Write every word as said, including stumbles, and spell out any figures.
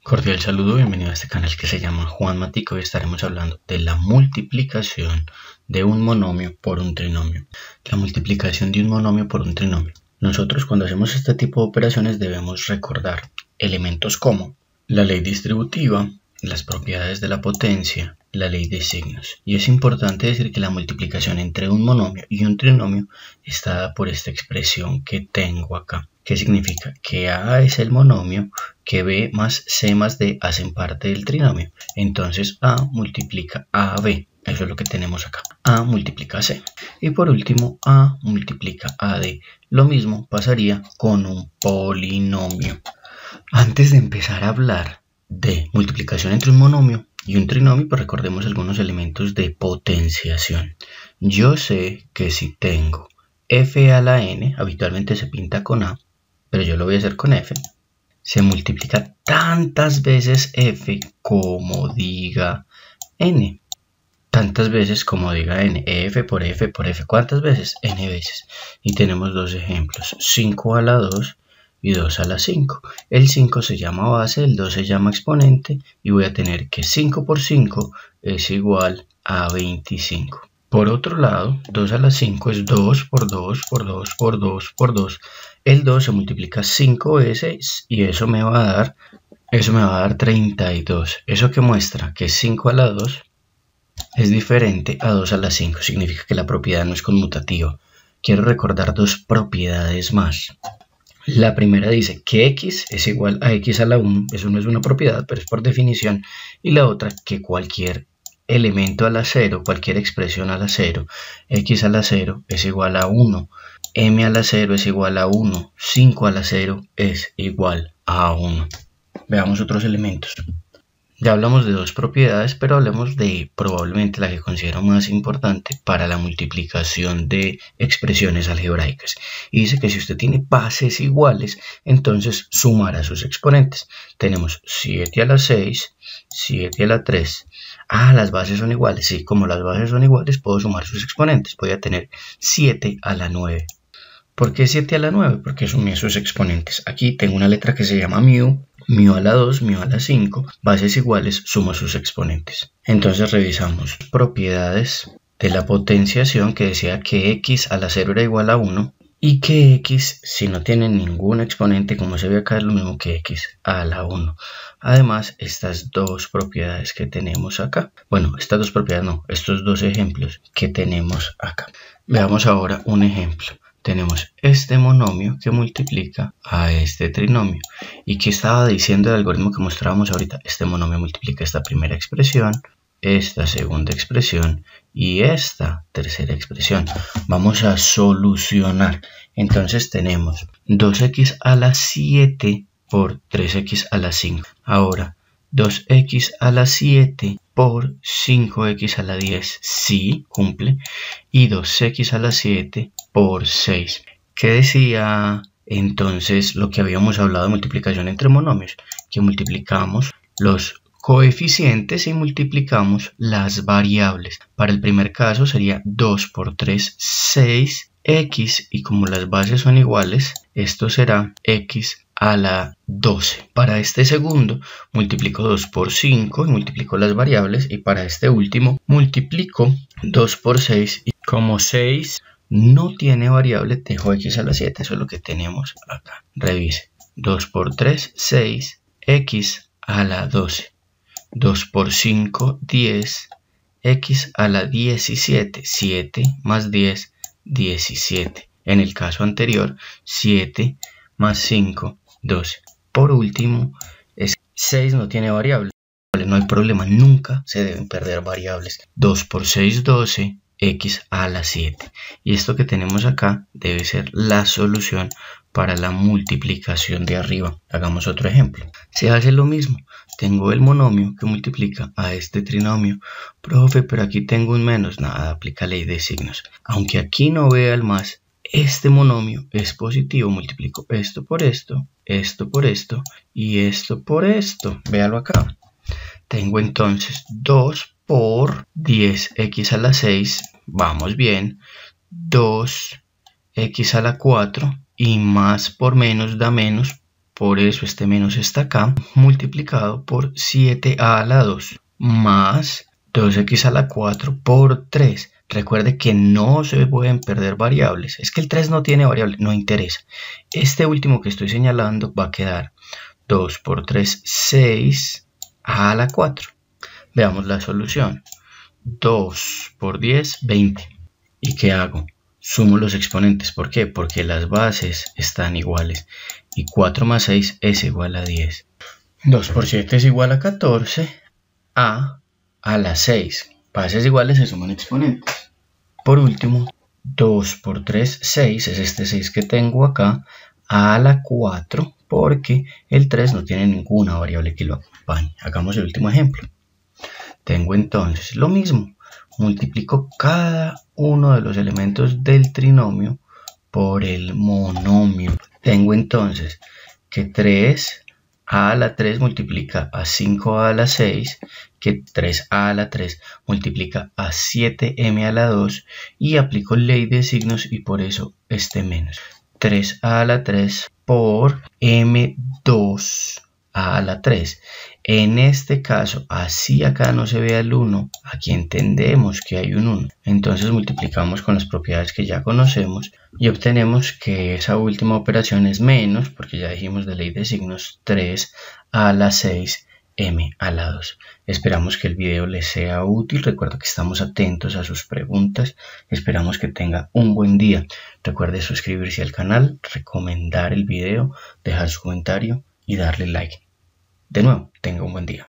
Cordial saludo, bienvenido a este canal que se llama Juan Matico. Hoy estaremos hablando de la multiplicación de un monomio por un trinomio. La multiplicación de un monomio por un trinomio. Nosotros cuando hacemos este tipo de operaciones debemos recordar elementos como la ley distributiva, las propiedades de la potencia, la ley de signos. Y es importante decir que la multiplicación entre un monomio y un trinomio está dada por esta expresión que tengo acá. ¿Qué significa? Que A es el monomio, que B más C más D hacen parte del trinomio. Entonces A multiplica a B. Eso es lo que tenemos acá. A multiplica C. Y por último, A multiplica a D. Lo mismo pasaría con un polinomio. Antes de empezar a hablar de multiplicación entre un monomio y un trinomio, pues recordemos algunos elementos de potenciación. Yo sé que si tengo f a la n, habitualmente se pinta con A, pero yo lo voy a hacer con f, se multiplica tantas veces f como diga n. Tantas veces como diga n. F por f por f. ¿Cuántas veces? N veces. Y tenemos dos ejemplos. cinco a la dos y dos a la cinco. El cinco se llama base, el dos se llama exponente. Y voy a tener que cinco por cinco es igual a veinticinco. Por otro lado, dos a la cinco es dos por dos por dos por dos por dos. El dos se multiplica cinco veces y eso me va a dar, eso me va a dar treinta y dos. Eso que muestra que cinco a la dos es diferente a dos a la cinco. Significa que la propiedad no es conmutativa. Quiero recordar dos propiedades más. La primera dice que x es igual a x a la uno. Eso no es una propiedad, pero es por definición. Y la otra, que cualquier elemento a la cero, cualquier expresión a la cero, x a la cero es igual a uno, m a la cero es igual a uno, cinco a la cero es igual a uno. Veamos otros elementos. Ya hablamos de dos propiedades, pero hablemos de probablemente la que considero más importante para la multiplicación de expresiones algebraicas. Y dice que si usted tiene bases iguales, entonces sumará sus exponentes. Tenemos siete a la seis, siete a la tres. Ah, las bases son iguales. Sí, como las bases son iguales, puedo sumar sus exponentes. Voy a tener siete a la nueve. ¿Por qué siete a la nueve? Porque sumé sus exponentes. Aquí tengo una letra que se llama mu. Mu a la dos, mu a la cinco, bases iguales, sumo sus exponentes. Entonces revisamos propiedades de la potenciación que decía que x a la cero era igual a uno y que x, si no tiene ningún exponente, como se ve acá, es lo mismo que x a la uno. Además, estas dos propiedades que tenemos acá, bueno, estas dos propiedades no, estos dos ejemplos que tenemos acá. Veamos ahora un ejemplo. Tenemos este monomio que multiplica a este trinomio. ¿Y qué estaba diciendo el algoritmo que mostrábamos ahorita? Este monomio multiplica esta primera expresión, esta segunda expresión y esta tercera expresión. Vamos a solucionar. Entonces tenemos dos x a la siete por tres x a la cinco. Ahora, dos x a la siete por cinco x a la diez, sí, cumple. Y dos x a la siete por seis. ¿Qué decía entonces lo que habíamos hablado de multiplicación entre monomios? Que multiplicamos los coeficientes y multiplicamos las variables. Para el primer caso sería dos por tres, seis x, y como las bases son iguales, esto será x a la doce. Para este segundo multiplico dos por cinco y multiplico las variables, y para este último multiplico dos por seis y como seis no tiene variable, dejo x a la siete. Eso es lo que tenemos acá. Revise. dos por tres, seis, x a la doce. dos por cinco, diez, x a la diecisiete. siete más diez, diecisiete. En el caso anterior, siete más cinco, doce. Por último, es seis no tiene variable. No hay problema, nunca se deben perder variables. dos por seis, doce. X a la siete. Y esto que tenemos acá debe ser la solución para la multiplicación de arriba. Hagamos otro ejemplo. Se hace lo mismo. Tengo el monomio que multiplica a este trinomio. Profe, pero aquí tengo un menos. Nada, aplica ley de signos. Aunque aquí no vea el más, este monomio es positivo. Multiplico esto por esto, esto por esto y esto por esto. Véalo acá. Tengo entonces dos por diez x a la seis, vamos bien, dos x a la cuatro y más por menos da menos, por eso este menos está acá, multiplicado por siete a la dos, más dos x a la cuatro por tres. Recuerde que no se pueden perder variables. Es que el tres no tiene variable, no interesa. Este último que estoy señalando va a quedar dos por tres, seis a la cuatro. Veamos la solución. dos por diez, veinte. ¿Y qué hago? Sumo los exponentes. ¿Por qué? Porque las bases están iguales. Y cuatro más seis es igual a diez. dos por siete es igual a catorce. A a la seis. Bases iguales se suman exponentes. Por último, dos por tres, seis. Es este seis que tengo acá. A la cuatro. Porque el tres no tiene ninguna variable que lo acompañe. Hagamos el último ejemplo. Tengo entonces lo mismo. Multiplico cada uno de los elementos del trinomio por el monomio. Tengo entonces que tres a la tres multiplica a cinco a la seis, que tres a la tres multiplica a siete eme a la dos y aplico ley de signos y por eso este menos. tres a la tres por eme dos a la tres. En este caso, así acá no se vea el uno, aquí entendemos que hay un uno. Entonces multiplicamos con las propiedades que ya conocemos y obtenemos que esa última operación es menos, porque ya dijimos de ley de signos, tres a la seis eme a la dos. Esperamos que el video les sea útil. Recuerda que estamos atentos a sus preguntas. Esperamos que tenga un buen día. Recuerde suscribirse al canal, recomendar el video, dejar su comentario y darle like. De nuevo, tenga un buen día.